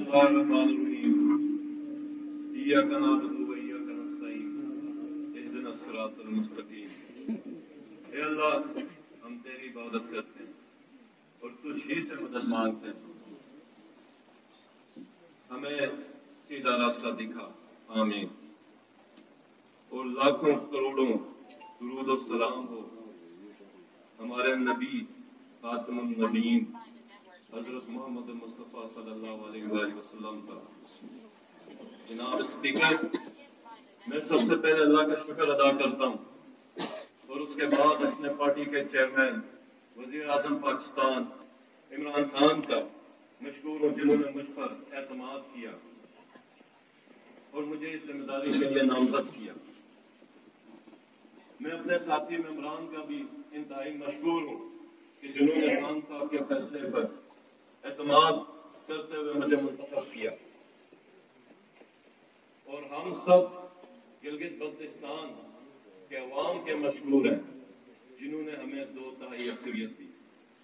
الله الرحمن الرحيم إياك نعبد وإياك نستعين اهدنا الصراط المستقيم. اے اللہ ہم تیری عبادت کرتے ہیں اور تجھ ہی سے مدد مانگتے ہیں، ہمیں سیدھا راستہ دکھا، آمین. اور لاکھوں کروڑوں درود و سلام ہو ہمارے نبی خاتم النبیین حضرت محمد مصطفیٰ صلی اللہ علیہ وآلہ وسلم کا. جناب اسپیکر، میں سب سے پہلے اللہ کا شکر ادا کرتا ہوں اور اس کے بعد اپنے پارٹی کے چیئرمین وزیر اعظم پاکستان عمران خان کا مشکور ہوں، جنہوں نے مجھ پر اعتماد کیا اور مجھے اس ذمہ داری کے لیے نامزد کیا. میں اپنے ساتھی ممبران کا بھی انتہائی مشکور ہوں کہ جنہوں نے خان صاحب کے فیصلے پر اعتماد کرتے ہوئے مجھے منتخب کیا. اور ہم سب گلگت بلتستان کے عوام کے مشکور ہیں جنہوں نے ہمیں 2/3 اکثریت دی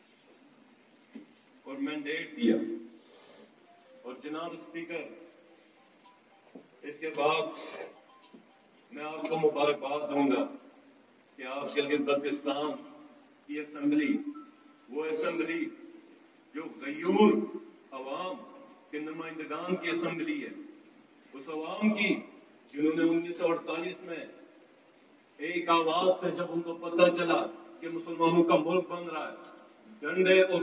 اور مینڈیٹ دیا. اور جناب اسپیکر، اس کے بعد میں آپ کو مبارکباد دوں گا کہ آپ گلگت بلتستان کی اسمبلی، وہ اسمبلی جو غیور عوام کے نمائندگان کی اسمبلی ہے، اس عوام کی جنہوں نے 1948 میں ایک آواز پہ جب ان کو پتہ چلا کہ مسلمانوں کا ملک بن رہا ہے، ڈنڈوں اور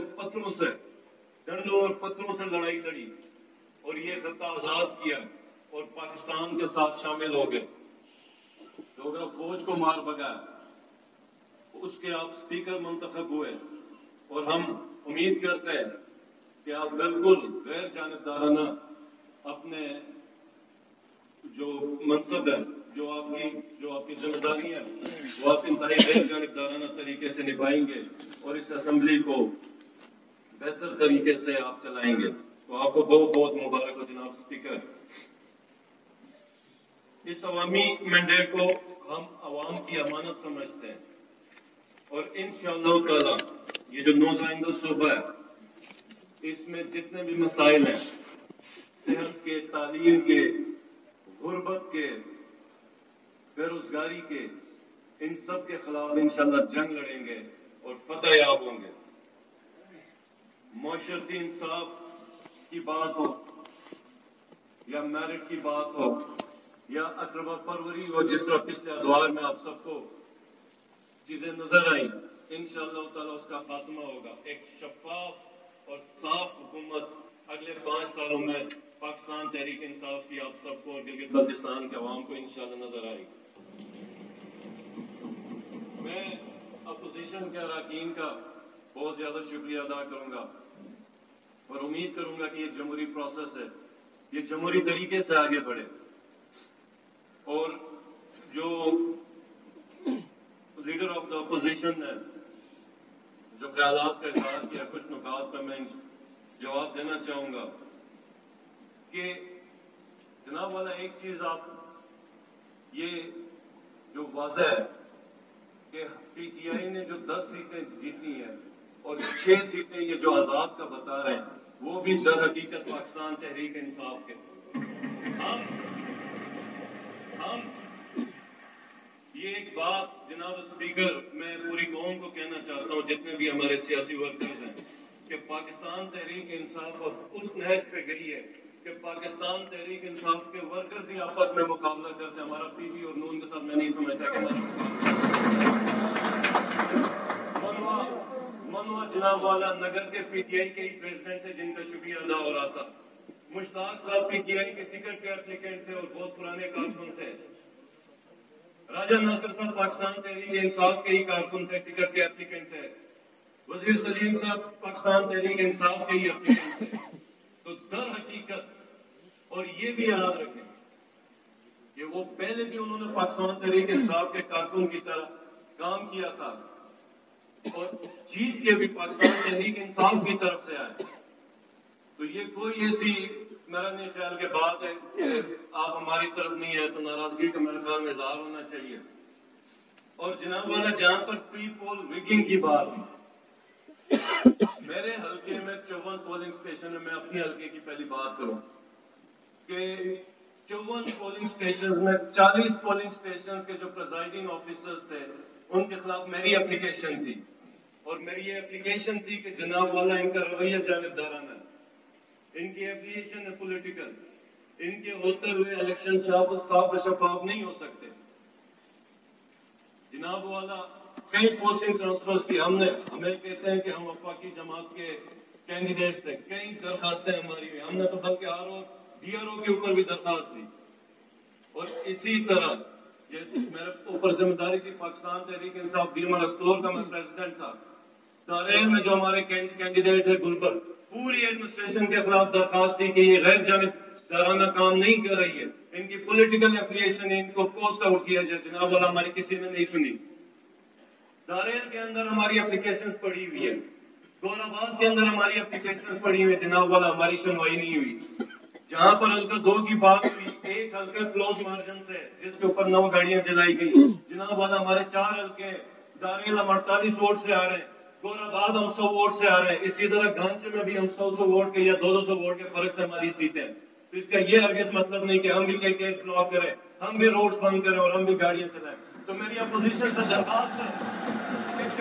پتھروں سے لڑائی لڑی اور یہ خطہ آزاد کیا اور پاکستان کے ساتھ شامل ہو گئے. ڈوگرا فوج کو مار بگایا، اس کے آپ اسپیکر منتخب ہوئے اور ہم امید کرتے ہیں کہ آپ بالکل غیر جانبدارانہ اپنے جو منصب ہے، جو آپ کی ذمہ داری ہے، وہ آپ انتہائی غیر جانبدارانہ طریقے سے نبھائیں گے اور اس اسمبلی کو بہتر طریقے سے آپ چلائیں گے. تو آپ کو بہت بہت مبارک ہو جناب اسپیکر. اس عوامی مینڈیٹ کو ہم عوام کی امانت سمجھتے ہیں اور انشاءاللہ تعالی یہ جو نوزائندہ صوبہ ہے، اس میں جتنے بھی مسائل ہیں، صحت کے، تعلیم کے، غربت کے، بے روزگاری کے، ان سب کے خلاف انشاءاللہ جنگ لڑیں گے اور فتح یاب ہوں گے. معاشرتی انصاف کی بات ہو یا میرٹ کی بات ہو یا اقربا پروری ہو، جس طرح پچھلے ادوار میں آپ سب کو چیزیں نظر آئیں، انشاءاللہ تعالیٰ اس کا خاتمہ ہوگا. ایک شفاف اور صاف حکومت اگلے 5 سالوں میں پاکستان تحریک انصاف کی آپ سب کو اور گلگت بلتستان کے عوام کو انشاءاللہ نظر آئے گی. میں اپوزیشن کے اراکین کا بہت زیادہ شکریہ ادا کروں گا اور امید کروں گا کہ یہ جمہوری پروسیس ہے، یہ جمہوری طریقے سے آگے بڑھے اور جو لیڈر آف دا اپوزیشن نے جو خیالات کا اظہار کیا، کچھ نکات پر میں جواب دینا چاہوں گا کہ جناب والا ایک چیز آپ یہ جو واضح ہے کہ پی ٹی آئی نے جو 10 سیٹیں جیتی ہیں اور 6 سیٹیں یہ جو آزاد کا بتا رہے ہیں، وہ بھی در حقیقت پاکستان تحریک انصاف کے. ہم یہ ایک بات جناب اسپیکر میں پوری قوم کو کہنا چاہتا ہوں، جتنے بھی ہمارے سیاسی ورکرز ہیں، کہ پاکستان تحریک انصاف اب اس نہج پہ گئی ہے کہ پاکستان تحریک انصاف کے ورکرز ہی آپس میں مقابلہ کرتے ہیں. ہمارا پی پی اور نون کے ساتھ میں نہیں سمجھتا کہ ہمارا منوا جناب والا نگر کے پی ٹی آئی کے ہی پریزیڈنٹ تھے جن کا شکریہ ادا ہو رہا تھا. مشتاق صاحب پی ٹی آئی کے ٹکٹ کے اپلیکینٹ تھے اور بہت پرانے کارکن تھے. راجہ ناصر صاحب پاکستان تحریک انصاف کے ہی کارکن تھے، ٹکٹ کے اپلیکینٹ تھے. وزیر سلیم صاحب پاکستان تحریک انصاف کے ہی اپلیکینٹ تھے. تو در حقیقت، اور یہ بھی یاد رکھیں کہ وہ پہلے بھی انہوں نے پاکستان تحریک انصاف کے کارکن کی طرح کام کیا تھا اور جیت کے بھی پاکستان تحریک انصاف کی طرف سے آئے. تو یہ کوئی ایسی میرا نہیں خیال کہ بات ہے کہ آپ ہماری طرف نہیں ہے تو ناراضگی کا میرے خیال میں اظہار ہونا چاہیے. اور جناب والا جہاں پر پری پول ریگنگ کی بات میرے حلقے میں 54 پولنگ اسٹیشن ہے. میں اپنے حلقے کی پہلی بات کروں کہ 54 پولنگ اسٹیشن میں 40 پولنگ اسٹیشن کے جو پریزائڈنگ آفیسرز تھے ان کے خلاف میری اپلیکیشن تھی. اور میری یہ اپلیکیشن تھی کہ جناب والا ان کا رویہ جانبدارانہ, ان کی ایفیلیشن ہے پولیٹیکل, ان کے ہوتے ہوئے الیکشن صاف و شفاف نہیں ہو سکتے. جناب والا کئی پوسٹنگ ٹرانسفرز کی ہمیں کہتے ہیں کہ ہم وفاقی جماعت کے کینڈیڈیٹس تھے, کئی درخواستیں ہماری ہوئی, ہم نے تو بلکہ ڈی آر او کے اوپر بھی درخواست دی. اور اسی طرح جیسے میرے اوپر ذمہ داری تھی پاکستان تحریک انصاف بیمر اسٹور کا, میں پریزیڈنٹ تھا. داریل میں جو ہمارے کینڈیڈیٹ ہے گلبر, پوری ایڈمنسٹریشن کے خلاف درخواست تھی کہ یہ غیر جانبدارانہ کام نہیں کر رہی ہے, ان کی پولیٹیکل ایفیلیشن ان کو پوسٹ آؤٹ کیا جائے. جناب والا ہماری کسی نے نہیں سنی. داریل کے اندر ہماری اپلیکیشن پڑی ہوئی ہے, گور آباد کے اندر ہماری اپلیکیشن پڑی ہوئی ہے, جناب والا ہماری سنوائی نہیں ہوئی. جہاں پر حلقہ 2 کی بات ہوئی, ایک حلقہ کلوز مارجن سے جس کے اوپر 9 گاڑیاں چلائی گئی. جناب والا ہمارے 4 حلقے, داریل ہم 48 ووٹ سے آ رہے ہیں, گور آباد ہم 100 ووٹ سے آ رہے ہیں, اسی طرح گانچے میں بھی ہم 100 ووٹ کے یا 200 ووٹ کے فرق سے ہماری سیٹیں. تو اس کا یہ ہرگز مطلب نہیں کہ ہم بھی کئی کیس بلاک کریں, ہم بھی روڈز بند کریں اور ہم بھی گاڑیاں چلائیں. تو میری اپوزیشن سے درخواست ہے کہ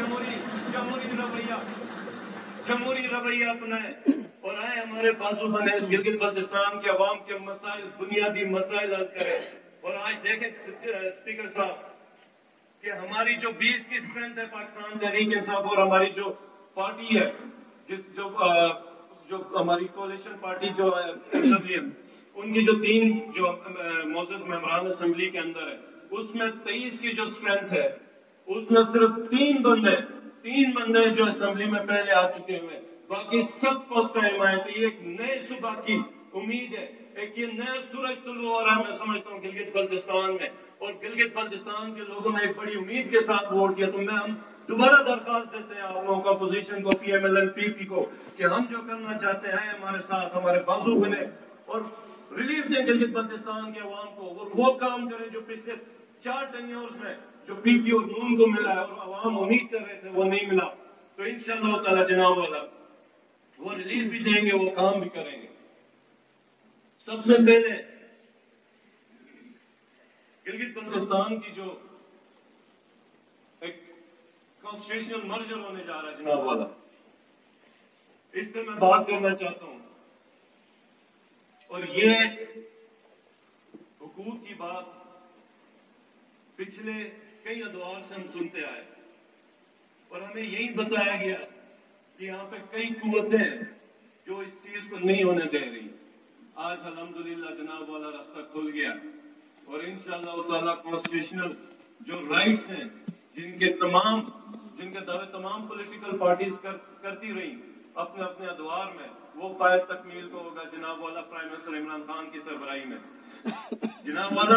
جمہوری رویہ اپنائیں اور آئے ہمارے بازو بنے, گلگت بلتستان کے عوام کے مسائل, بنیادی مسائل حل کریں. اور آج دیکھیں اسپیکر صاحب کہ ہماری جو 20 کی اسٹرینتھ ہے پاکستان تحریک انصاف, اور ہماری جو پارٹی ہے جو ہماری کولیشن پارٹی جو اسمبلی, ان کی جو 3 جو معزز ممبران اسمبلی کے اندر ہے, اس میں 23 کی جو اسٹرینتھ ہے اس میں صرف 3 بندے جو اسمبلی میں پہلے آ چکے ہوئے, باقی سب فرسٹ ٹائم آئے. تو یہ ایک نئے صبح کی امید ہے, ایک یہ نیا سورج طلوع ہو رہا ہے میں سمجھتا ہوں گلگت بلتستان میں, اور گلگت بلتستان کے لوگوں نے ایک بڑی امید کے ساتھ ووٹ کیا. تو ہم دوبارہ درخواست دیتے ہیں آپ لوگوں کو, اپوزیشن کو, P M L N P P کو, کہ ہم جو کرنا چاہتے ہیں ہمارے ساتھ, ہمارے بازو بنے اور ریلیف دیں گلگت بلتستان کے عوام کو, اور وہ کام کریں جو پچھلے 4 ٹینیورز میں جو پی پی اور نون کو ملا ہے اور عوام امید کر رہے تھے وہ نہیں ملا. تو انشاءاللہ تعالی جناب والا وہ ریلیف بھی دیں گے, وہ کام بھی کریں گے. سب سے پہلے گلگت بلتستان کی جو ایک کانسٹیٹیوشنل مرجر ہونے جا رہا ہے جناب والا, اس پہ میں بات کرنا چاہتا ہوں. اور یہ حقوق کی بات پچھلے کئی ادوار سے ہم سنتے آئے, اور ہمیں یہی بتایا گیا کہ یہاں پہ کئی قوتیں جو اس چیز کو نہیں ہونے دے رہی. آج الحمدللہ جناب والا راستہ کھل گیا, اور انشاءاللہ تعالیٰ کانسٹیٹیوشنل جو رائٹس ہیں جن کے دعوے تمام پولیٹیکل پارٹیز کرتی رہی اپنے اپنے ادوار میں, وہ پائے تکمیل کو ہوگا جناب والا پرائم منسٹر عمران خان کی سربراہی میں. جناب والا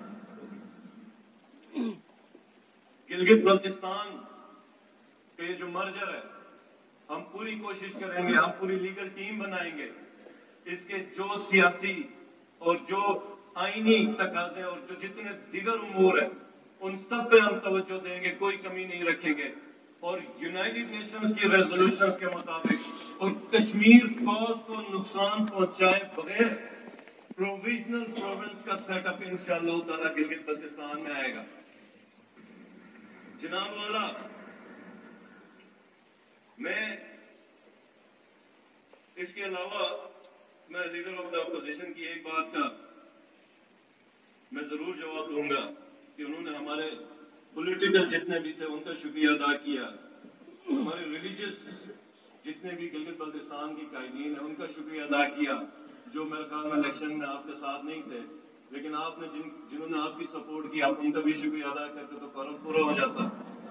گلگت بلتستان کا یہ جو مرجر ہے, ہم پوری کوشش کریں گے, ہم پوری لیگل ٹیم بنائیں گے, اس کے جو سیاسی اور جو آئینی تقاضے اور جو جتنے دیگر امور ہیں ان سب پہ ہم توجہ دیں گے, کوئی کمی نہیں رکھیں گے. اور یونائٹڈ نیشنز کی ریزولوشنز کے مطابق اور کشمیر کاز کو نقصان پہنچائے بغیر پروویژنل پروونس کا سیٹ اپ انشاءاللہ تعالیٰ گلگت بلتستان میں آئے گا. جناب والا میں اس کے علاوہ میں لیڈر آف دا اپوزیشن کی ایک بات کا میں ضرور جواب دوں گا کہ انہوں نے ہمارے پولیٹیکل جتنے بھی تھے ان کا شکریہ ادا کیا, ہمارے ریلیجیس جتنے بھی گلگت بلتستان کی قائدین ہیں ان کا شکریہ ادا کیا, جو میرے خیال میں الیکشن میں آپ کے ساتھ نہیں تھے, لیکن آپ نے جنہوں نے آپ کی سپورٹ کی, آپ ان کا بھی شکریہ ادا کرتے تو فارم پورا ہو جاتا.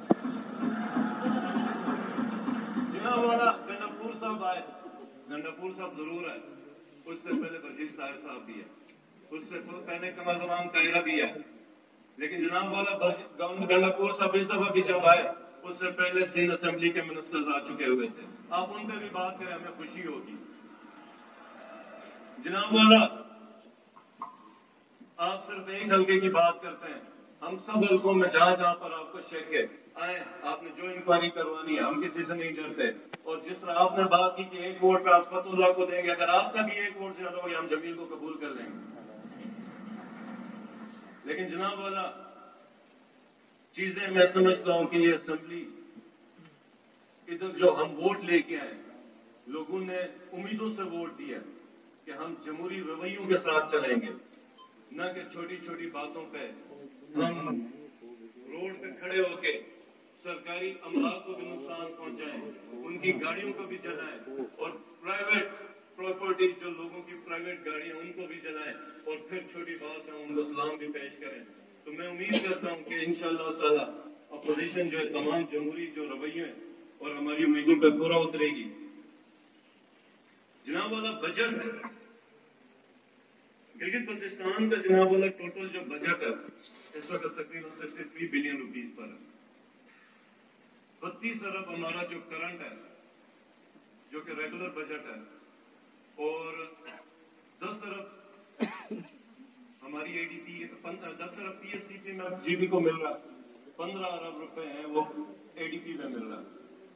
جناب والا گنڈاپور صاحب آئے, گنڈاپور صاحب ضرور آئے, اس سے پہلے برجیش طاہر صاحب بھی ہے, اس سے پہلے قمر زمان طاہرہ بھی ہے, لیکن جناب والا گنڈاپور صاحب اس دفعہ بھی جب آئے اس سے پہلے سندھ اسمبلی کے منسٹرز آ چکے ہوئے تھے. آپ ان پہ بھی بات کریں, ہمیں خوشی ہوگی. جناب والا آپ صرف ایک حلقے کی بات کرتے ہیں, हम सब हल्कों में जहां जहां पर आपको शक है आए, आपने जो इंक्वायरी करवानी है, हम किसी से नहीं डरते। और जिस तरह आपने बात की कि एक वोट पे आप फतुल्लाह को देंगे, अगर आपका भी एक वोट ज्यादा हो गया हम जमील को कबूल कर लेंगे। लेकिन जनाब वाला चीजें मैं समझता हूं कि ये असेंबली इधर जो हम वोट लेके आए, लोगों ने उम्मीदों से वोट दिया कि हम जमहूरी रवैयों के साथ चलेंगे, न कि छोटी छोटी बातों पे हम रोड पे खड़े होके सरकारी अमला को भी नुकसान पहुंचाएं, उनकी गाड़ियों को भी जलाएं और प्राइवेट प्रॉपर्टी जो लोगों की प्राइवेट गाड़ियां उनको भी जलाएं और फिर छोटी बात है उनको सलाम भी पेश करें। तो मैं उम्मीद करता हूं कि इंशाअल्लाह ताला अपोजिशन जो है तमाम जमहूरी जो रवैये और हमारी उम्मीदों पर पूरा उतरेगी। जनाब वाला बजट गिलगित बल्तिस्तान का जनाब वाला टोटल जो बजट है इस वक्त तकरीबन 63 बिलियन रुपीस पर है। 32 अरब हमारा जो करंट है जो कि रेगुलर बजट है और 10 अरब हमारी एडीपी 10 अरब पीएसडीपी में जीबी को मिल रहा है, 15 अरब रुपए हैं वो एडीपी में मिल रहा है,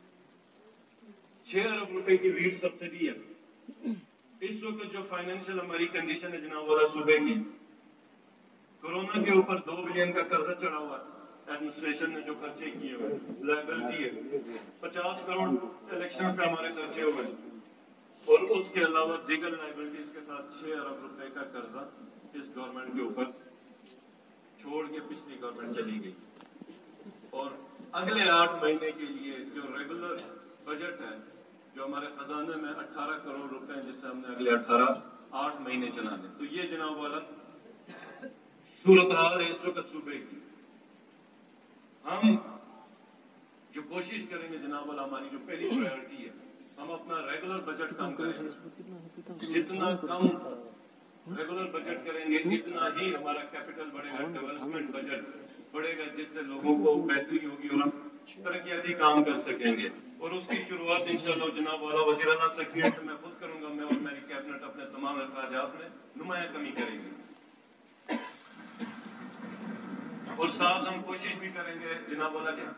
6 अरब रुपए की वीट सब्सिडी है। इस वक्त जो फाइनेंशियल हमारी कंडीशन है जनाब वाला सूबे की, कोरोना के ऊपर 2 बिलियन का कर्जा चढ़ा हुआ है, एडमिनिस्ट्रेशन ने जो खर्चे किए हुए लायबिलिटी है, 50 करोड़ इलेक्शन पे हमारे खर्चे हुए और उसके अलावा दीगर लायबिलिटीज के साथ 6 अरब रुपए का कर्जा इस गवर्नमेंट के ऊपर छोड़ के पिछली गवर्नमेंट चली गई। और अगले 8 महीने के लिए जो रेगुलर बजट है जो हमारे खजाने में 18 करोड़ रुपए हैं जिससे हमने अगले 8 महीने चलाने। तो ये जनाब वाला सूरत हाल है इस वक्त सूबे की। हम जो कोशिश करेंगे जनाब वाला हमारी जो पहली प्रायोरिटी है हम अपना रेगुलर बजट कम करेंगे, जितना कम रेगुलर बजट करेंगे इतना ही हमारा कैपिटल बढ़ेगा, डेवलपमेंट बजट बढ़ेगा जिससे लोगों को बेहतरी होगी और हम तरक्याती काम कर सकेंगे। और उसकी शुरुआत इंशाअल्लाह जनाब वाला वज़ीर आला सेक्रेटरी से मैं खुद करूंगा, मैं और मेरी कैबिनेट अपने तमाम अखराजात में नुमाया कमी करेंगे और साथ हम कोशिश भी करेंगे जनाब वाला जी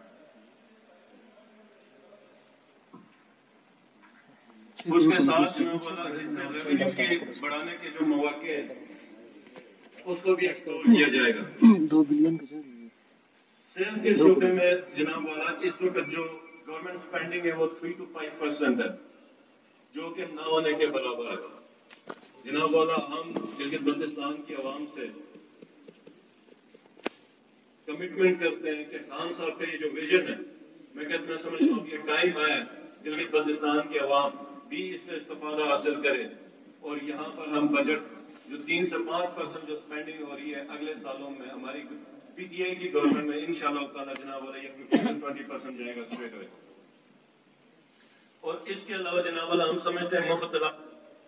उसके साथ जनाब वाला जितने रेवेन्यू के बढ़ाने के जो मौके हैं उसको भी एक्सप्लोर किया जाएगा। 2 बिलियन का सेहत के शोबे में जनाब वाला इस वक्त जो गवर्नमेंट स्पेंडिंग है वो 3 to 5% है जो कि न होने के बराबर है। जनाब वाला हम गिलगित बल्तिस्तान की आवाम से कमिटमेंट करते हैं कि खान साहब का ये जो विजन है मैं समझता हूँ कि टाइम आया गिलगित बल्तिस्तान की आवाम भी इससे इस्तेफादा हासिल करे और यहाँ पर हम बजट जो 3 से 5% जो स्पेंडिंग हो रही है अगले सालों में हमारी पीटीआई की गवर्नमेंट में इंशाअल्लाह ताला जनाब वाला ये 15-20% जाएगा स्ट्रेट अवे। और इसके अलावा जनाब वाला हम समझते हैं मुफ्त इलाज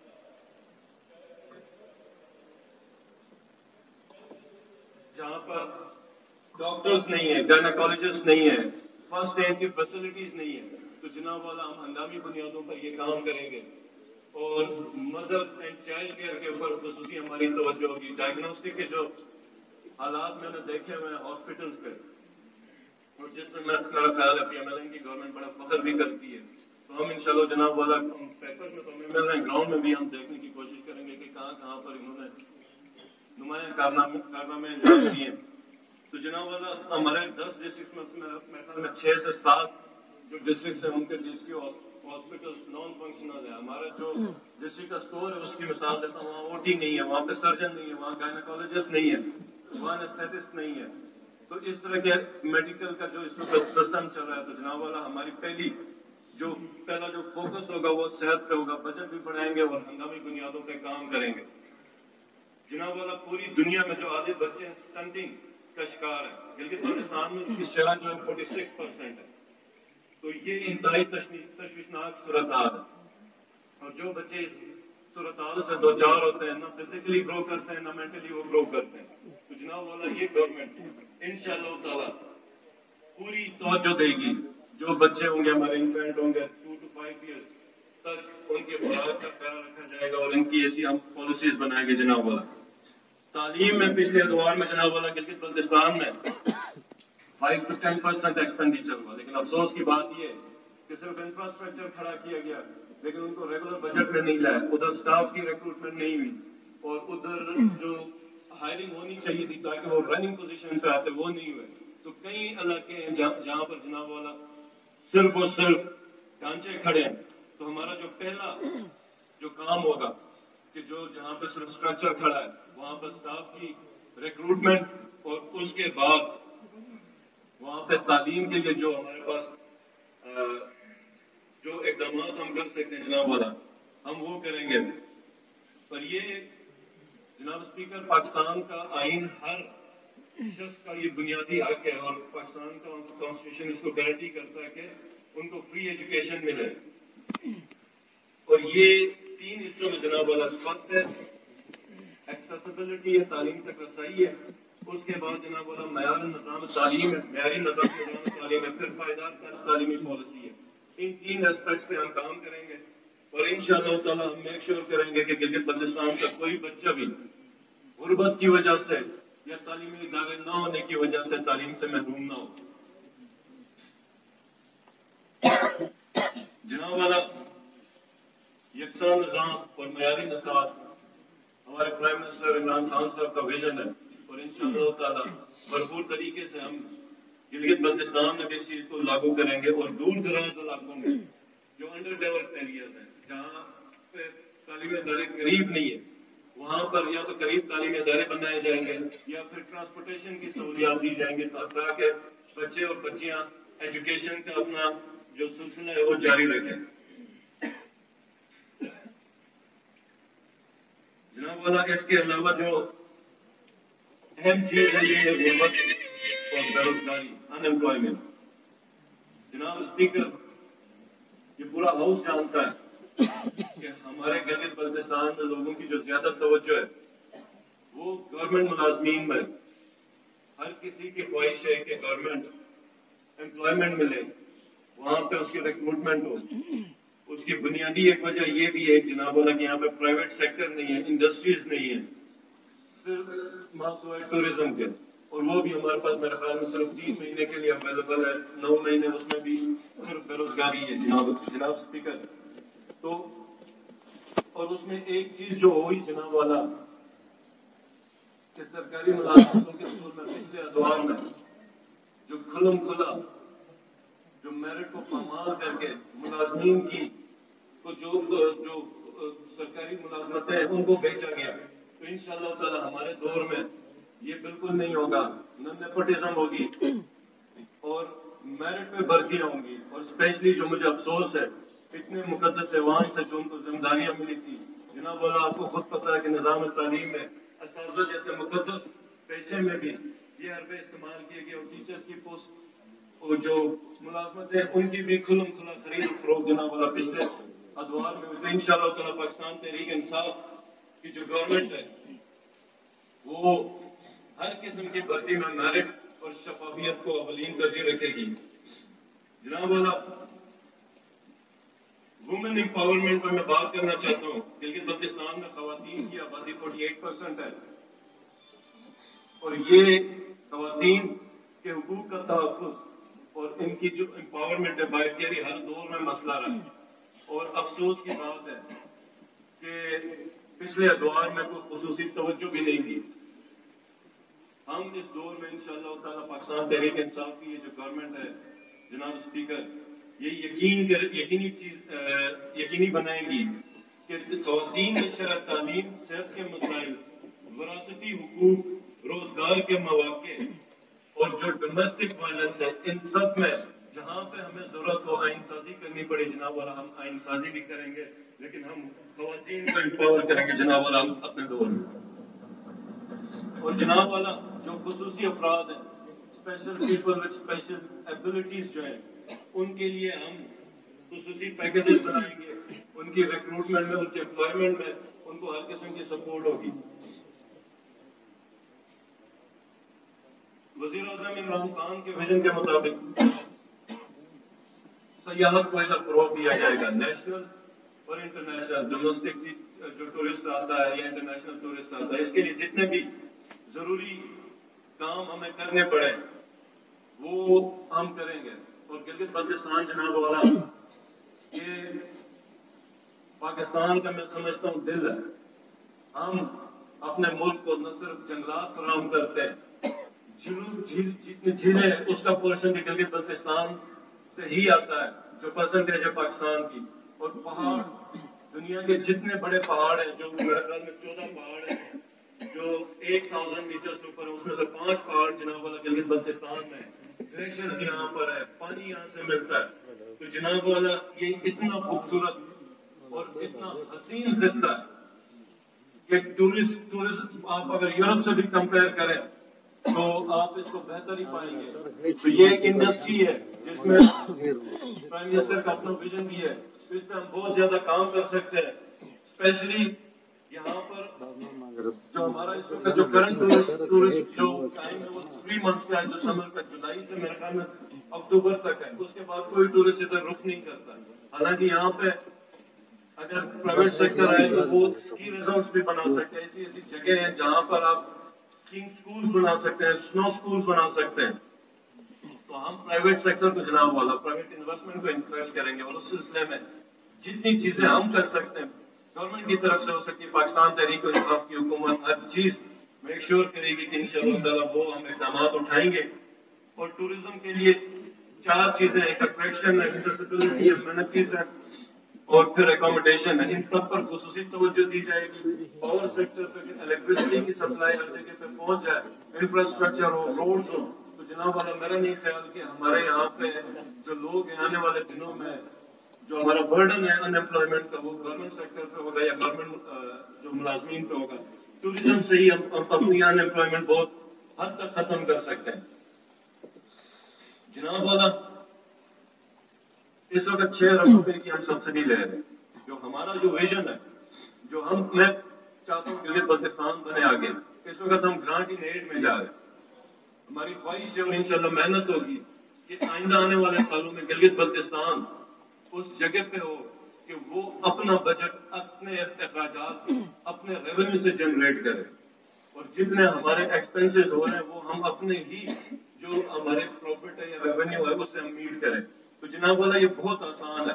जहां पर डॉक्टर्स नहीं है, गायनेकोलॉजिस्ट नहीं है, फर्स्ट एड की फैसिलिटीज नहीं है, तो जनाब वाला हम हंगामी बुनियादों पर ये काम करेंगे और मदर एंड चाइल्ड केयर के ऊपर खुसूसी हमारी तवज्जो होगी। डायग्नोस्टिक के जो हालात मैंने देखे हुए हैं हॉस्पिटल्स पे और जिसमें मेरा ख्याल है पीएमएलएन की गवर्नमेंट बड़ा फख्र भी करती है, तो हम इंशाल्लाह जनाब वाला पेपर में तो हमें मिल रहे हैं, ग्राउंड में भी हम देखने की कोशिश करेंगे कि कहां कहां पर इन्होंने नुमाया कारनामे अंजाम दिए। तो जनाब वाला हमारे 10 डिस्ट्रिक्ट में 6 से 7 जो डिस्ट्रिक्ट है उनके डिस्ट्रिक्ट हॉस्पिटल्स नॉन फंक्शनल है। हमारा जो डिस्ट्रिक्ट का स्टोर है उसकी मिसाल देता हूँ, वहाँ ओटी नहीं है, वहाँ पे सर्जन नहीं है, वहाँ गायनेकोलॉजिस्ट नहीं है, वहाँ एनेस्थेटिस्ट नहीं है। तो इस तरह के मेडिकल का जो इस वक्त सिस्टम चल रहा है, तो जनाब वाला हमारी पहला जो फोकस होगा वो सेहत पे होगा, बजट भी बढ़ाएंगे और हंगामी बुनियादों पे काम करेंगे। जनाब वाला पूरी दुनिया में जो आधे बच्चे स्टंटिंग का शिकार है, गिलगित बल्तिस्तान में उसकी शरह जो है 46% है। तो ये इंतहाई तशवीशनाक सूरत हाल है और जो बच्चे इस सूरत हाल से दो चार होते हैं, ना फिजिकली ग्रो करते हैं ना मेंटली वो ग्रो करते हैं। तो जनाब वाला ये गवर्नमेंट इंशाअल्लाह ताला पूरी तवज्जो देगी, जो बच्चे होंगे हमारे इन्फेंट होंगे 2 to 5 years तक उनके बुराक का ख्याल रखा जाएगा और इनकी ऐसी हम पॉलिसीज बनाएंगे जनाब वाला। تعلیم میں پچھلے ادوار میں جناب والا گلگت بلتستان میں 5 to 10% ایکسپینڈیچر ہوا، لیکن افسوس کی بات یہ ہے کہ صرف انفراسٹرکچر کھڑا کیا گیا لیکن ان کو ریگولر بجٹ میں نہیں لایا، ادھر سٹاف کی ریکروٹمنٹ نہیں ہوئی اور ادھر جو ہائرنگ ہونی چاہیے تھی تاکہ وہ رننگ پوزیشن پہ آتے وہ نہیں ہوئے. تو کئی علاقے ہیں جہاں پر جناب والا صرف اور صرف ڈھانچے کھڑے ہیں. تو ہمارا جو پہلا جو کام ہوگا کہ جو جہاں پہ صرف اسٹرکچر کھڑا ہے وہاں پر اسٹاف کی ریکروٹمنٹ اور اس کے بعد وہاں پہ تعلیم کے لیے جو ہمارے پاس جو اقدامات ہم کر سکتے ہیں جناب والا ہم وہ کریں گے. پر یہ جناب اسپیکر پاکستان کا آئین ہر شخص کا یہ بنیادی حق ہے اور پاکستان کا کانسٹیٹیوشن اس کو گارنٹی کرتا ہے کہ ان کو فری ایجوکیشن ملے. اور یہ 3 حصوں میں جناب والا فرسٹ ہے ایکسیسیبلٹی ہے، تعلیم تک رسائی ہے، اس کے بعد جناب والا معیار نظام تعلیم ہے، معیاری نظام تعلیم ہے، پھر پائیدار تعلیمی پالیسی ہے. ان 3 اسپیکٹس پہ ہم کام کریں گے اور انشاءاللہ تعالی ہم میک شیور کریں گے کہ گلگت بلتستان کا کوئی بچہ بھی غربت کی وجہ سے یا تعلیمی ادارے نہ ہونے کی وجہ سے تعلیم سے محروم نہ ہو. جناب والا یکساں نظام اور معیاری نصاب ہمارے پرائم منسٹر عمران خان صاحب کا ویژن ہے اور انشاءاللہ تعالی بھرپور طریقے سے ہم گلگت بلتستان میں بھی اس چیز کو لاگو کریں گے. اور دور دراز علاقوں میں جو انڈر ڈیولپڈ ایریاز ہیں جہاں پہ تعلیمی ادارے قریب نہیں ہے وہاں پر یا تو قریب تعلیمی ادارے بنائے جائیں گے یا پھر ٹرانسپورٹیشن کی سہولیات دی جائیں گے تاکہ بچے اور بچیاں ایجوکیشن کا اپنا جو سلسلہ ہے وہ جاری رکھیں. جناب والا اس کے علاوہ جو اہم چیز ہے یہ ہے غربت اور بے روزگاری ان امپلائمنٹ. جناب اسپیکر یہ پورا ہاؤس جانتا ہے کہ ہمارے گلگت بلتستان میں لوگوں کی جو زیادہ توجہ ہے وہ گورنمنٹ ملازمین میں. ہر کسی کی خواہش ہے کہ گورنمنٹ امپلائمنٹ ملے، وہاں پہ اس کی ریکروٹمنٹ ہو. اس کی بنیادی ایک وجہ یہ بھی ہے جناب والا کہ یہاں پہ پرائیویٹ سیکٹر نہیں ہے، انڈسٹریز نہیں ہے، صرف سوائے ٹوریزم کے، اور وہ بھی ہمارے پاس میرے خیال میں صرف 3 مہینے کے لیے اویلیبل ہے، 9 مہینے اس میں بھی صرف بے روزگاری ہے جناب اسپیکر. تو اور اس میں ایک چیز جو ہوئی جناب والا کہ سرکاری ملازمتوں کے حصول میں پچھلے ادوار میں جو کھلم کھلا جو میرٹ کو پامال کر کے ملازمین کی کو جو سرکاری ملازمتیں ہیں ان کو بیچا گیا. تو انشاءاللہ تعالی ہمارے دور میں یہ بالکل نہیں ہوگا، نہ نیپوٹزم ہوگی اور میرٹ پہ بھرتیاں ہوں گی. اور اسپیشلی جو مجھے افسوس ہے اتنے مقدس ایوان سے جو ان کو ذمہ داریاں ملی تھی جناب والا آپ کو خود پتا ہے کہ نظام تعلیم میں اساتذہ جیسے مقدس پیشے میں بھی یہ حربے استعمال کیے گئے اور ٹیچرز کی پوسٹ اور جو ملازمت ہے ان کی بھی کھلم کھلا خرید و فروخت جناب والا پچھلے ادوار میں ہوئی. انشاءاللہ تعالی پاکستان تحریک انصاف کی جو گورنمنٹ ہے وہ ہر قسم کی بھرتی میں میرٹ اور شفافیت کو اولین ترجیح رکھے گی. جناب والا وومن امپاورمنٹ پر میں بات کرنا چاہتا ہوں. گلگت بلتستان میں خواتین کی آبادی 48% ہے اور یہ خواتین کے حقوق کا تحفظ اور ان کی جو امپاورمنٹ ہے بااختیاری ہر دور میں مسئلہ رہا ہے. اور افسوس کی بات ہے کہ پچھلے ادوار میں کوئی خصوصی توجہ بھی نہیں دی. ہم اس دور میں انشاءاللہ تعالی پاکستان تحریک انصاف کی یہ جو گورنمنٹ ہے جناب اسپیکر یہ یقینی بنائے گی کہ خواتین کی شرح تعلیم، صحت کے مسائل، وراثتی حقوق، روزگار کے مواقع اور جو ڈومیسٹک وائلنس ہے ان سب میں جہاں پہ ہمیں ضرورت ہو آئین سازی کرنی پڑے جناب والا ہم آئین سازی بھی کریں گے، لیکن ہم خواتین کو امپاور کریں گے جناب والا ہم اپنے دور میں. اور جناب والا جو خصوصی افراد ہیں special people with special abilities جو ہیں ان کے لیے ہم خصوصی پیکیجز بنائیں گے. ان کی ریکروٹمنٹ میں، ان کے امپلائمنٹ میں ان کو ہر قسم کی سپورٹ ہوگی. وزیر اعظم عمران خان کے ویژن کے مطابق سیاحت کو ادھر فروغ دیا جائے گا. نیشنل اور انٹرنیشنل ڈومیسٹک جو ٹورسٹ آتا ہے یا انٹرنیشنل ٹورسٹ آتا ہے، اس کے لیے جتنے بھی ضروری کام ہمیں کرنے پڑے وہ ہم کریں گے. اور گلگت بلتستان جناب والا یہ پاکستان کا میں سمجھتا ہوں دل ہے. ہم اپنے ملک کو نہ صرف جنگلات فراہم کرتے ہیں، جتنی جھیلیں اس کا پورشن بھی گلگت بلتستان سے ہی آتا ہے جو پرسنٹیج ہے پاکستان کی. اور پہاڑ دنیا کے جتنے بڑے پہاڑ ہیں، جو میرے خیال میں 14 پہاڑ ہیں جو 1000 میٹر سے اوپر ہیں، اس میں سے 5 پہاڑ جناب والا گلگت بلتستان میں ہے. گلیشیئرز یہاں پر ہے، پانی یہاں سے ملتا ہے. تو جناب والا یہ اتنا خوبصورت اور اتنا حسین خطہ ہے کہ ٹورسٹ آپ اگر یورپ سے بھی کمپیئر کریں تو آپ اس کو بہتر ہی پائیں گے. تو یہ ایک انڈسٹری ہے جس میں پرائم منسٹر کا اپنا ویژن بھی ہے. تو اس پہ ہم بہت زیادہ کام کر سکتے ہیں. اسپیشلی یہاں پر جو ہمارا اس وقت جو کرنٹ ٹورسٹ جو ٹائم ہے وہ 3 منتھس کا ہے، جو سمر کا جولائی سے میرے خیال میں اکتوبر تک ہے. اس کے بعد کوئی ٹورسٹ ادھر رخ نہیں کرتا. حالانکہ یہاں پہ اگر پرائیویٹ سیکٹر آئے تو وہ اسکی ریزورٹس بھی بنا سکتے ہیں. ایسی ایسی جگہ ہیں جہاں پر آپ اسکیئنگ اسکولز بنا سکتے ہیں، اسنو اسکولز بنا سکتے ہیں. تو ہم پرائیویٹ سیکٹر کو جناب والا پرائیویٹ انویسٹمنٹ کو انکریج کریں گے. اور اس سلسلے میں جتنی چیزیں ہم کر سکتے ہیں گورنمنٹ کی طرف سے ہو سکتی ہے، پاکستان تحریک انصاف کی حکومت ہر چیز میک شور کرے گی کہ انشاءاللہ تعالیٰ وہ ہم اقدامات اٹھائیں گے. اور ٹوریزم کے لیے 4 چیزیں، ایک اٹریکشن، ایکسیسیبلٹی، امینٹیز ہے اور پھر اکوموڈیشن ہے. ان سب پر خصوصی توجہ دی جائے گی. پاور سیکٹر پہ الیکٹریسٹی کی سپلائی ہر جگہ پہ پہنچ جائے، انفراسٹرکچر ہو، روڈز ہو. تو جناب والا میرا نہیں خیال کہ ہمارے یہاں پہ جو لوگ ہیں آنے والے دنوں میں جو ہمارا برڈن ہے ان ایمپلائمنٹ کا وہ گورنمنٹ سیکٹر پہ ہوگا یا گورنمنٹ جو ملازمین پہ ہوگا. ٹوریزم سے ہی ہم اپنی ان ایمپلائمنٹ بہت حد تک ختم کر سکتے ہیں. جناب والا اس وقت 6 ارب روپے کی ہم سبسڈی لے رہے ہیں. جو ہمارا جو ویژن ہے، جو میں چاہتا ہوں گلگت بلتستان بنے آگے، اس وقت ہم گرانٹ ان ایڈ میں جا رہے ہیں. ہماری خواہش ہے اور انشاءاللہ محنت ہوگی کہ آئندہ آنے والے سالوں میں گلگت بلتستان اس جگہ پہ ہو کہ وہ اپنا بجٹ، اپنے اخراجات اپنے ریونیو سے جنریٹ کرے. اور جتنے ہمارے ایکسپینسز ہو رہے ہیں وہ ہم اپنے ہی جو ہمارے پروفٹ ہے یا ریونیو ہے اس سے ہم میٹ کریں. تو جناب والا یہ بہت آسان ہے.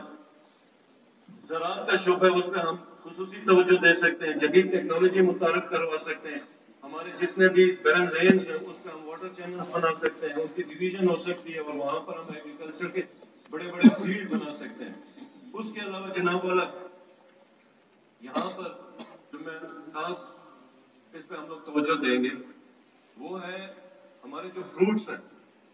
زراعت کا شعبہ ہے، اس پہ ہم خصوصی توجہ دے سکتے ہیں، جدید ٹیکنالوجی متعارف کروا سکتے ہیں. ہمارے جتنے بھی برن رینج ہیں اس پہ ہم واٹر چینل بنا سکتے ہیں، اس کی ڈویژن ہو سکتی ہے اور وہاں پر ہم ایگریکلچر کے بڑے بڑے فیلڈ بنا سکتے ہیں. اس کے علاوہ جناب والا یہاں پر جو میں خاص اس پہ ہم لوگ توجہ دیں گے وہ ہے ہمارے جو فروٹس ہیں،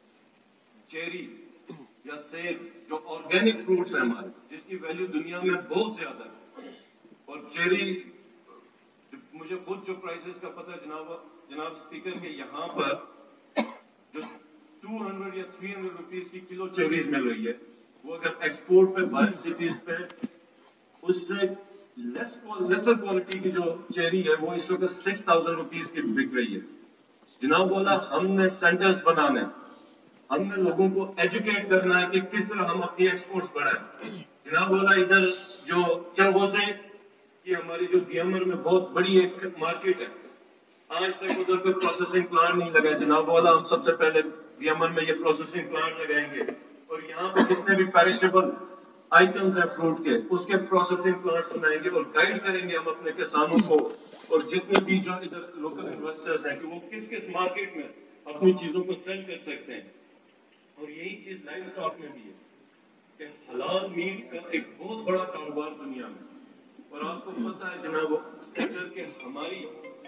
چیری یا سیب، جو آرگینک فروٹس ہیں ہمارے، جس کی ویلیو دنیا میں بہت زیادہ ہے. اور چیری مجھے خود جو پرائسز کا پتہ ہے جناب اسپیکر کے یہاں پر جو 200 یا 300 روپیز کی کلو چیریز مل رہی ہے، وہ اگر ایکسپورٹ پہ باہر سٹیز پہ اس سے لیسر کوالٹی کی جو چیری ہے وہ اس وقت 6000 روپیز کی بک رہی ہے. جناب بولا ہم نے سینٹرز بنانے، ہم نے لوگوں کو ایجوکیٹ کرنا ہے کہ کس طرح ہم اپنی ایکسپورٹس بڑھائیں. جناب بولا ادھر جو چنگوزے کی ہماری جو گیمر میں بہت بڑی ایک مارکیٹ ہے، آج تک ادھر کوئی پروسیسنگ پلانٹ نہیں لگا. جناب والا ہم سب سے پہلے یمن میں یہ پروسیسنگ پلانٹ لگائیں گے. اور یہاں پہ جتنے بھی پیرشیبل آئٹمز ہیں فروٹ کے، اس کے پروسیسنگ پلانٹس بنائیں گے اور گائیڈ کریں گے ہم اپنے کسانوں کو اور جتنے بھی جو ادھر لوکل انویسٹرز ہیں کہ وہ کس کس مارکیٹ میں اپنی چیزوں کو سیل کر سکتے ہیں. اور یہی چیز لائف اسٹاک میں بھی ہے کہ حلال میٹ کا ایک بہت بڑا کاروبار دنیا میں. اور آپ کو پتا ہے جناب کہ ہمارے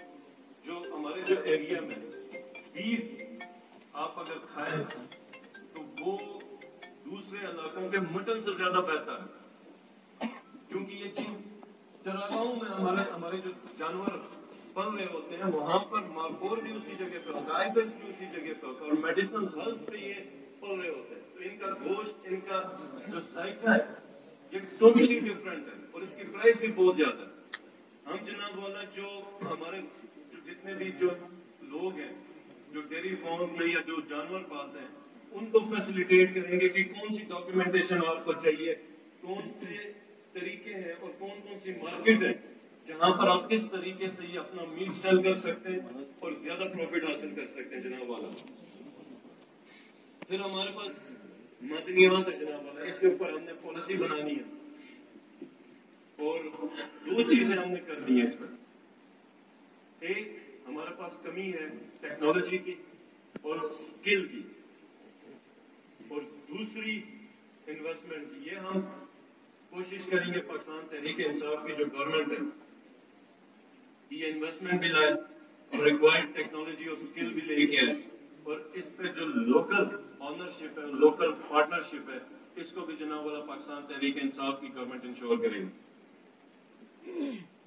جو ایریا میں بیف آپ اگر کھائیں تو وہ دوسرے علاقوں کے مٹن سے زیادہ بہتر ہے. کیونکہ یہ چیز چراگاہوں میں ہمارے جو جانور پل رہے ہوتے ہیں وہاں پر مارکور بھی اسی جگہ پہ ہوتا ہے، آئیبیکس بھی اسی جگہ پہ ہوتا ہے اور میڈیسنل ہربس پہ یہ پل رہے ہوتے ہیں. تو ان کا گوشت، ان کا جو ذائقہ ہے یہ ٹوٹلی ڈفرینٹ ہے اور اس کی پرائس بھی بہت زیادہ ہے. ہم جناب والا جو ہمارے جتنے بھی جو لوگ ہیں جو ڈیری فارم میں یا جو جانور پالتے ہیں ان کو فیسیلیٹیٹ کریں گے کہ کون سی ڈاکیومنٹیشن آپ کو چاہیے، کون سے طریقے ہیں اور کون کون سی مارکیٹ ہے جہاں پر آپ کس طریقے سے یہ اپنا میٹ سیل کر سکتے ہیں اور زیادہ پروفٹ حاصل کر سکتے ہیں جناب والا. پھر ہمارے پاس معدنیات ہے جناب والا, اس کے اوپر ہم نے پالیسی بنانی ہے اور 2 چیزیں ہم نے کر دی ہیں اس پر. ایک ہمارے پاس کمی ہے ٹیکنالوجی کی اور اسکل کی, اور دوسری انویسٹمنٹ کی. یہ ہم کوشش کریں گے پاکستان تحریک انصاف کی جو گورنمنٹ ہے یہ انویسٹمنٹ بھی لائے اور ریکوائرڈ ٹیکنالوجی اور اسکل بھی لے کے آئے, اور اس پہ جو لوکل آنرشپ ہے لوکل پارٹنرشپ ہے اس کو بھی جناب والا پاکستان تحریک انصاف کی گورنمنٹ انشور کرے گی.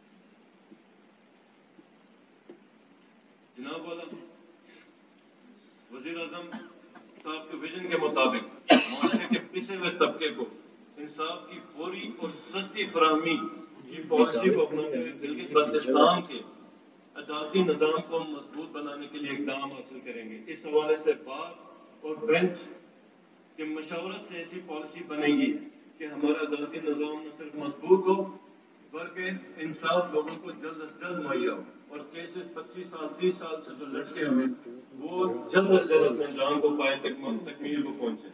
جناب والا وزیر اعظم صاحب کے ویژن کے مطابق معاشرے کے پسے ہوئے طبقے کو انصاف کی فوری اور سستی فراہمی کی پالیسی کو اپناتے ہوئے گلگت بلتستان کے عدالتی نظام کو مضبوط بنانے کے لیے اقدام حاصل کریں گے. اس حوالے سے بار اور بینچ کے مشاورت سے ایسی پالیسی بنے گی کہ ہمارا عدالتی نظام نہ صرف مضبوط ہو بلکہ انصاف لوگوں کو جلد از جلد مہیا ہو, اور کیسز 25 سال 30 سال سے جو لٹکے ہوئے وہ جلد از جلد اپنے انجام کو پائے تکمیل کو پہنچے.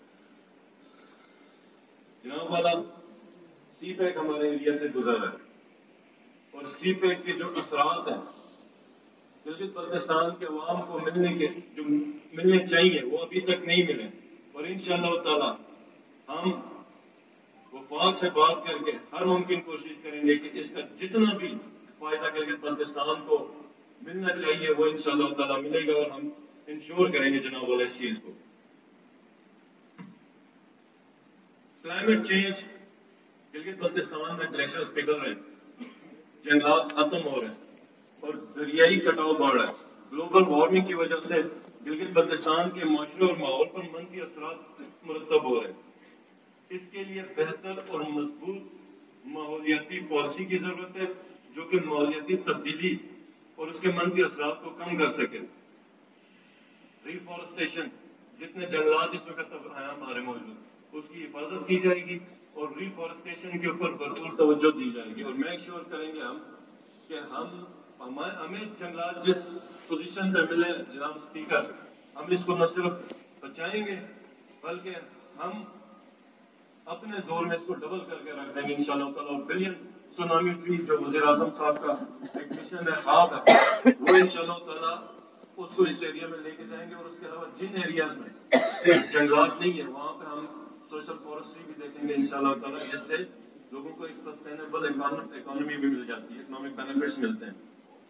جناب والا سی پیک ہمارے ایریا سے گزرا ہے اور سی پیک کے جو اثرات ہیں گلگت بلتستان کے عوام کو ملنے چاہیے وہ ابھی تک نہیں ملے, اور انشاءاللہ تعالی ہم وفاق سے بات کر کے ہر ممکن کوشش کریں گے کہ اس کا جتنا بھی فائدہ گلگت بلتستان کو ملنا چاہیے وہ انشاءاللہ تعالی ملے گا, اور ہم انشور کریں گے جناب والا اس چیز کو. کلائمیٹ چینج گلگت بلتستان میں گلیشیئرز پگھل رہے ہیں, جنگلات ختم ہو رہے ہیں اور دریائی کٹاؤ بڑھ رہا ہے. گلوبل وارمنگ کی وجہ سے گلگت بلتستان کے معاشرے اور ماحول پر منفی اثرات مرتب ہو رہے ہیں. اس کے لیے بہتر اور مضبوط ماحولیاتی پالیسی کی ضرورت ہے جو کہ ماحولیاتی تبدیلی اور اس کے منفی اثرات کو کم کر سکے. ریفارسٹیشن, جتنے جنگلات اس وقت ہمارے موجود اس کی حفاظت کی جائے گی اور ریفارسٹیشن کے اوپر بھرپور توجہ دی جائے گی, اور میک شیور کریں گے ہم کہ ہمیں جنگلات جس پوزیشن پہ ملے جناب اسپیکر ہم اس کو نہ صرف بچائیں گے بلکہ ہم اپنے دور میں اس کو ڈبل کر کے رکھ دیں گے انشاءاللہ تعالیٰ. اور بلین سونامی ٹری جو وزیر اعظم صاحب کا ایک مشن ہے خواب ہے وہ انشاءاللہ تعالیٰ اس کو اس ایریا میں لے کے جائیں گے, اور اس کے علاوہ جن ایریاز میں جنگلات نہیں ہے وہاں پہ ہم سوشل فارسٹری بھی دیکھیں گے انشاءاللہ تعالیٰ, جس سے لوگوں کو ایک سسٹینیبل اکانومی بھی مل جاتی ہے, اکنامک بینیفٹس ملتے ہیں.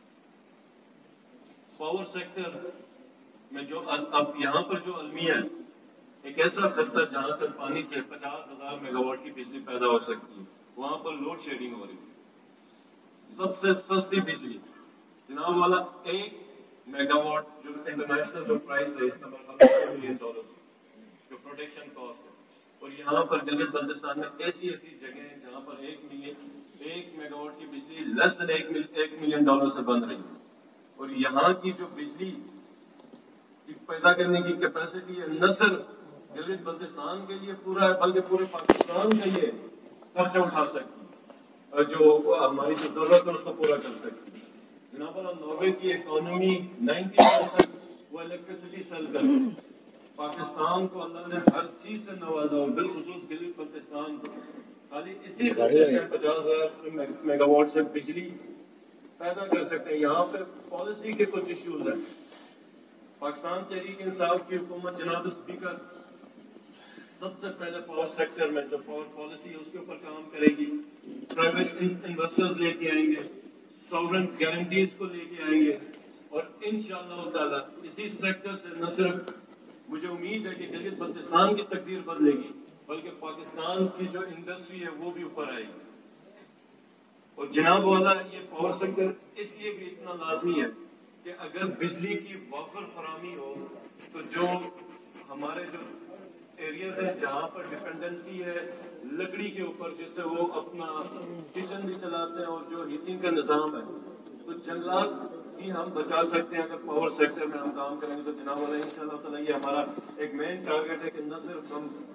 پاور سیکٹر میں جو اب یہاں پر جو المیہ ہے ایک ایسا خطہ جہاں سے پانی سے 50,000 میگا واٹ کی بجلی پیدا ہو سکتی ہے, وہاں پر لوڈ شیڈنگ ہو رہی ہے. سب سے سستی بجلی جناب والا 1 میگا واٹ جو انٹرنیشنل جو پرائس ہے اس کا $1 ملین جو پروڈکشن کاسٹ ہے, اور یہاں پر گلگت بلتستان میں ایسی جگہیں ہیں جہاں پر 1 میگا واٹ کی بجلی لیس دین $1 ملین سے بن رہی ہے. اور یہاں کی جو بجلی پیدا کرنے کی کیپیسٹی ہے نہ صرف گلگت بلتستان کے لیے پورا ہے بلکہ پورے پاکستان کے لیے خرچہ اٹھا سکتی ہے, جو ہماری جو ضرورت ہے اس کو پورا کر سکتی ہے. جناب اللہ ناروے کی اکانومی 90% وہ الیکٹریسٹی سیل کرتی ہے. پاکستان کو اللہ نے ہر چیز سے نوازا اور بالخصوص گلگت بلتستان کو خالی اسی خطے سے 50,000 میگا واٹ سے بجلی پیدا کر سکتے ہیں. یہاں پہ پالیسی کے کچھ ایشوز ہیں. پاکستان تحریک انصاف کی حکومت جناب اسپیکر سب سے پہلے پاور سیکٹر میں جو پاور پالیسی ہے اس کے اوپر کام کرے گی. پرائیویٹ انویسٹرز لے کے آئیں گے, ساورن گارنٹیز کو لے کے آئیں گے, اور انشاءاللہ تعالیٰ اسی سیکٹر سے نہ صرف مجھے امید ہے کہ گلگت بلتستان کی تقدیر بدلے گی بلکہ پاکستان کی جو انڈسٹری ہے وہ بھی اوپر آئے گی. اور جناب والا یہ پاور سیکٹر اس لیے بھی اتنا لازمی ہے کہ اگر بجلی کی وافر فراہمی ہو تو جو ہمارے جو ایریاز ہیں جہاں پر ڈپینڈنسی ہے لکڑی کے اوپر جس سے وہ اپنا کچن بھی چلاتے ہیں اور جو ہیٹنگ کا نظام ہے تو جنگلات بھی ہم بچا سکتے ہیں اگر پاور سیکٹر میں ہم کام کریں گے. تو جناب والا انشاءاللہ تعالیٰ یہ ہمارا ایک مین ٹارگیٹ ہے کہ نہ صرف ہم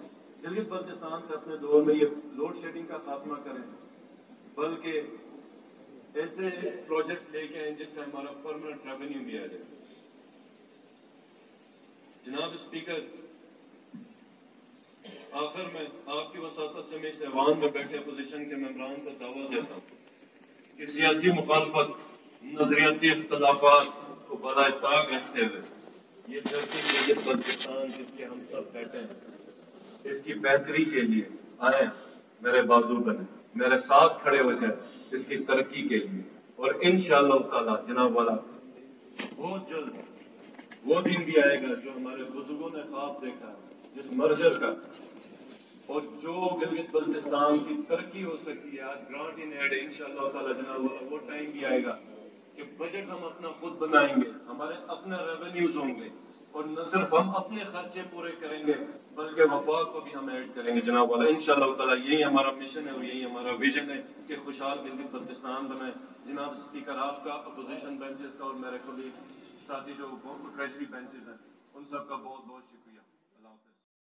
गिलगित बल्तिस्तान से अपने दौर में ये लोड शेडिंग का खात्मा करें, बल्कि ऐसे प्रोजेक्ट्स लेके आए जिससे हमारा परमानेंट रेवेन्यू भी आ जाए। जनाब स्पीकर, आखिर में आपकी वसातत से मैं इस ऐवान में बैठे अपोजिशन के मेंबरान को दावा देता हूँ कि सियासी मुखालफत, नजरियाती इख्तलाफात को बराए ताक रखते हुए ये धरती गिलगित बल्तिस्तान जिसके हम सब बैठे हैं, इसकी बेहतरी के लिए आए, मेरे बाजू बने, मेरे साथ खड़े हो जाए इसकी तरक्की के लिए। और इंशाअल्लाह ताला जनाब वाला बहुत जल्द वो दिन भी आएगा जो हमारे बुजुर्गों ने ख्वाब देखा है, जिस मर्जर का, और जो गिलगित बल्तिस्तान की तरक्की हो सकती है। आज ग्रांट इन एड इंशाअल्लाह ताला जनाब वाला वो टाइम भी आएगा कि बजट हम अपना खुद बनाएंगे, हमारे अपने रेवेन्यूज होंगे, और न सिर्फ हम अपने खर्चे पूरे करेंगे बल्कि वफाक को भी हम ऐड करेंगे जनाब वाला। इंशाअल्लाह ताला यही हमारा मिशन है और यही हमारा विजन है कि खुशहाल गिलगित बल्तिस्तान बने। जनाब स्पीकर, आपका अपोजिशन बेंचेस का और मेरे कोलीग साथी जो ट्रेजरी बेंचेस हैं उन सबका बहुत बहुत शुक्रिया।